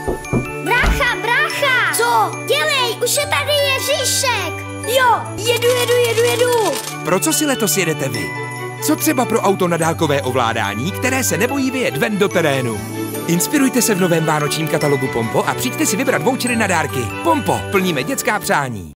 Brácha, brácha! Co? Dělej, už je tady Ježíšek! Jo, jedu. Pro co si letos jedete vy? Co třeba pro auto na dálkové ovládání, které se nebojí vyjet ven do terénu? Inspirujte se v novém vánočním katalogu Pompo a přijďte si vybrat vouchery na dárky. Pompo, plníme dětská přání.